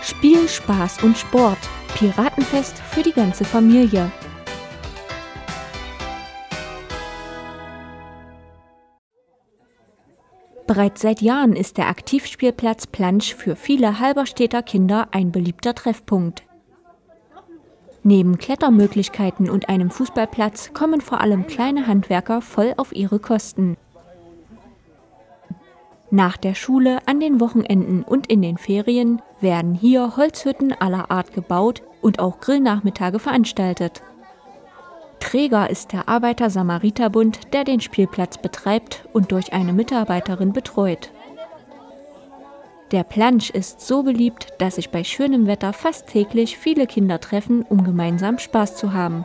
Spiel, Spaß und Sport. Piratenfest für die ganze Familie. Bereits seit Jahren ist der Aktivspielplatz Plansch für viele Halberstädter Kinder ein beliebter Treffpunkt. Neben Klettermöglichkeiten und einem Fußballplatz kommen vor allem kleine Handwerker voll auf ihre Kosten. Nach der Schule, an den Wochenenden und in den Ferien werden hier Holzhütten aller Art gebaut und auch Grillnachmittage veranstaltet. Träger ist der Arbeiter-Samariter-Bund, der den Spielplatz betreibt und durch eine Mitarbeiterin betreut. Der Plansch ist so beliebt, dass sich bei schönem Wetter fast täglich viele Kinder treffen, um gemeinsam Spaß zu haben.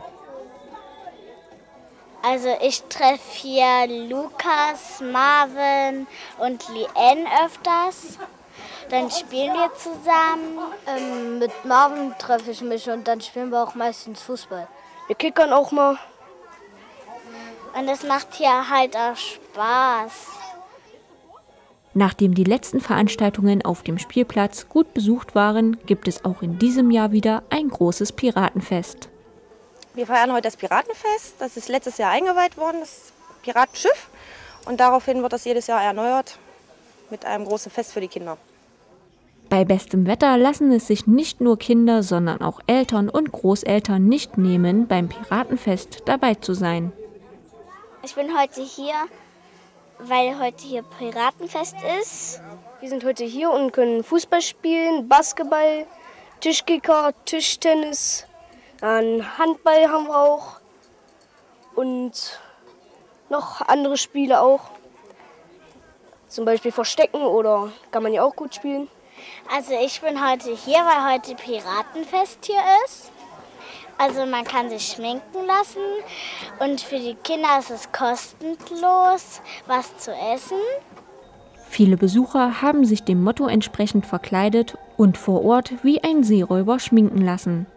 Also ich treffe hier Lukas, Marvin und Lien öfters. Dann spielen wir zusammen. Mit Marvin treffe ich mich und dann spielen wir auch meistens Fußball. Wir kickern auch mal. Und es macht hier halt auch Spaß. Nachdem die letzten Veranstaltungen auf dem Spielplatz gut besucht waren, gibt es auch in diesem Jahr wieder ein großes Piratenfest. Wir feiern heute das Piratenfest. Das ist letztes Jahr eingeweiht worden, das Piratenschiff. Und daraufhin wird das jedes Jahr erneuert mit einem großen Fest für die Kinder. Bei bestem Wetter lassen es sich nicht nur Kinder, sondern auch Eltern und Großeltern nicht nehmen, beim Piratenfest dabei zu sein. Ich bin heute hier, weil heute hier Piratenfest ist. Wir sind heute hier und können Fußball spielen, Basketball, Tischkicker, Tischtennis. Handball haben wir auch und noch andere Spiele auch. Zum Beispiel Verstecken oder kann man ja auch gut spielen. Also ich bin heute hier, weil heute Piratenfest hier ist. Also man kann sich schminken lassen und für die Kinder ist es kostenlos, was zu essen. Viele Besucher haben sich dem Motto entsprechend verkleidet und vor Ort wie ein Seeräuber schminken lassen.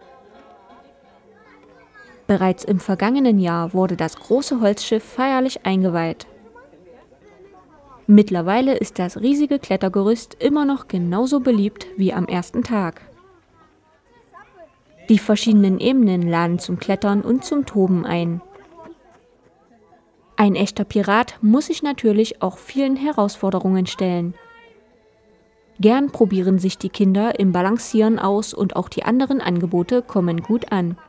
Bereits im vergangenen Jahr wurde das große Holzschiff feierlich eingeweiht. Mittlerweile ist das riesige Klettergerüst immer noch genauso beliebt wie am ersten Tag. Die verschiedenen Ebenen laden zum Klettern und zum Toben ein. Ein echter Pirat muss sich natürlich auch vielen Herausforderungen stellen. Gern probieren sich die Kinder im Balancieren aus und auch die anderen Angebote kommen gut an.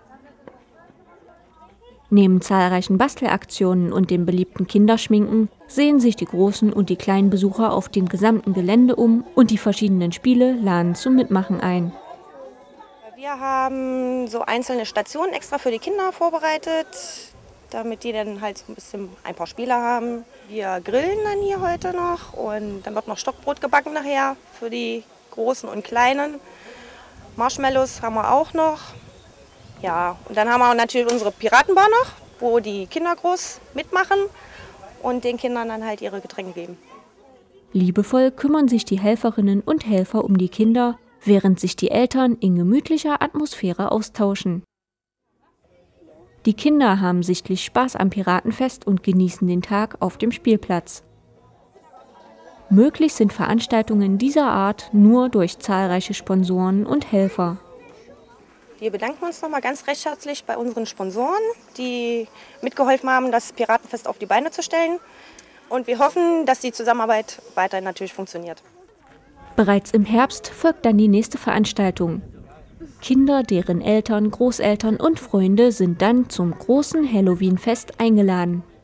Neben zahlreichen Bastelaktionen und dem beliebten Kinderschminken sehen sich die großen und die kleinen Besucher auf dem gesamten Gelände um und die verschiedenen Spiele laden zum Mitmachen ein. Wir haben so einzelne Stationen extra für die Kinder vorbereitet, damit die dann halt so ein paar Spiele haben. Wir grillen dann hier heute noch und dann wird noch Stockbrot gebacken nachher für die Großen und Kleinen. Marshmallows haben wir auch noch. Ja, und dann haben wir natürlich unsere Piratenbar noch, wo die Kinder groß mitmachen und den Kindern dann halt ihre Getränke geben. Liebevoll kümmern sich die Helferinnen und Helfer um die Kinder, während sich die Eltern in gemütlicher Atmosphäre austauschen. Die Kinder haben sichtlich Spaß am Piratenfest und genießen den Tag auf dem Spielplatz. Möglich sind Veranstaltungen dieser Art nur durch zahlreiche Sponsoren und Helfer. Wir bedanken uns nochmal ganz recht herzlich bei unseren Sponsoren, die mitgeholfen haben, das Piratenfest auf die Beine zu stellen. Und wir hoffen, dass die Zusammenarbeit weiterhin natürlich funktioniert. Bereits im Herbst folgt dann die nächste Veranstaltung. Kinder, deren Eltern, Großeltern und Freunde sind dann zum großen Halloween-Fest eingeladen.